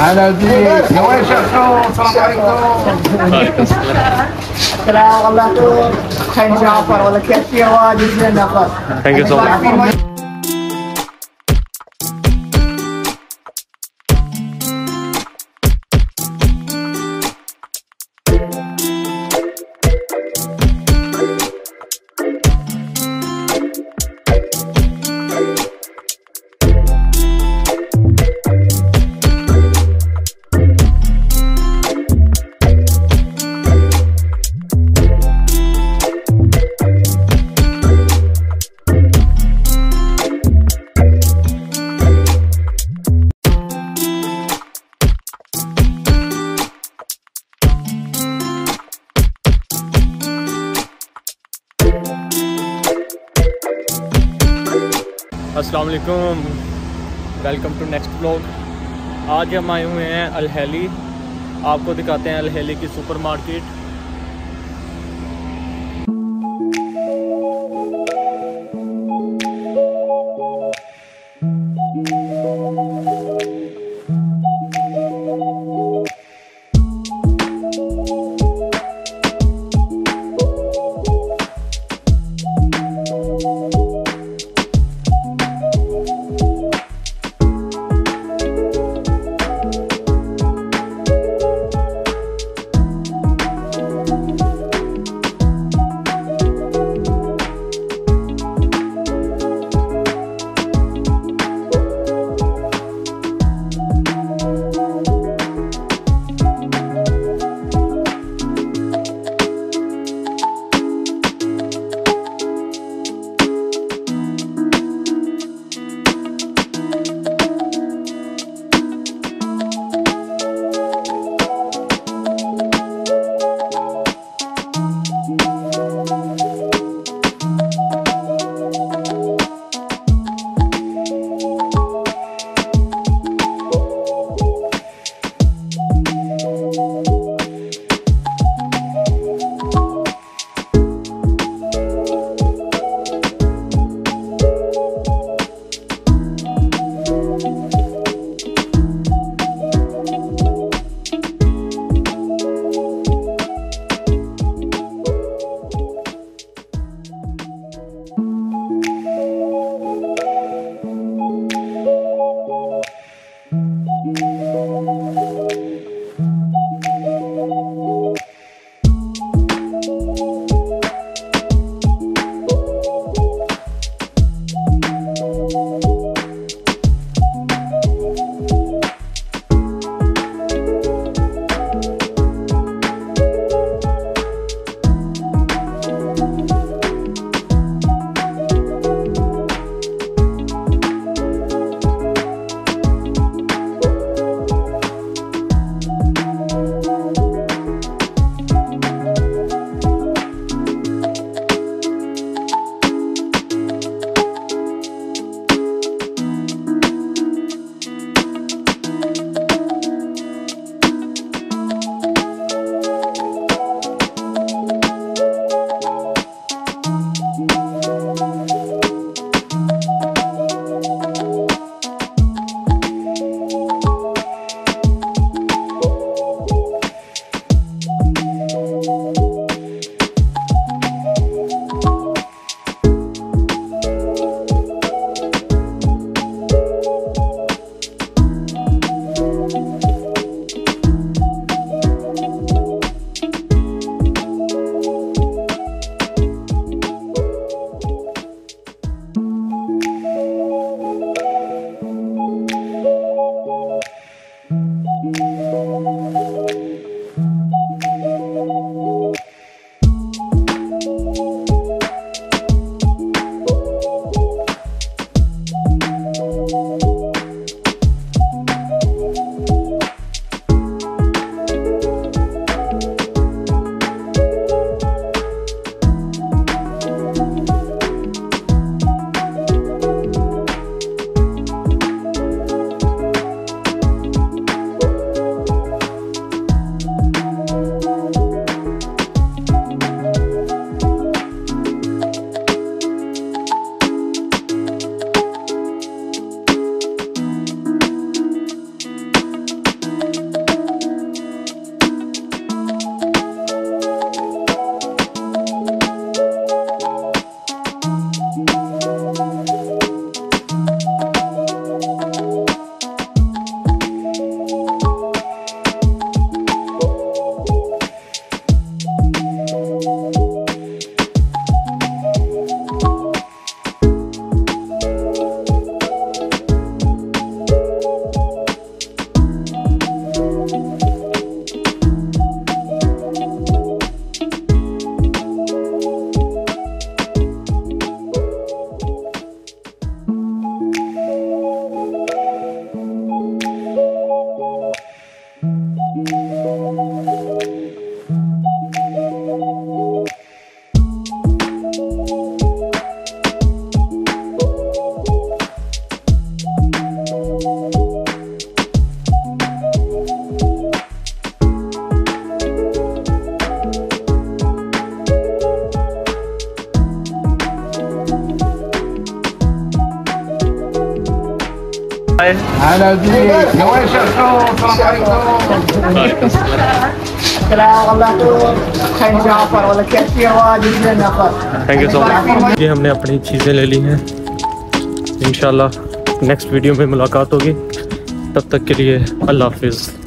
على البيت نوايا شرحو. السلام عليكم. السلام عليكم. خير جعفر ولا كثير واجد لنا خير. Thank you so much. अस्सलाम वालेकुम, welcome to next blog. आज हम आए हुए हैं अल-हैली। आपको दिखाते हैं अल-हैली की सुपर मार्केट। हाय هلا بيك يا وين شفتوا السلام عليكم السلام عليكم خير جعفر والله कैसी आवाज इसने नफर थैंक यू सो मच। ये हमने अपनी चीज़ें ले ली हैं, इंशाल्लाह नेक्स्ट वीडियो में मुलाकात होगी, तब तक के लिए अल्लाह हाफिज़।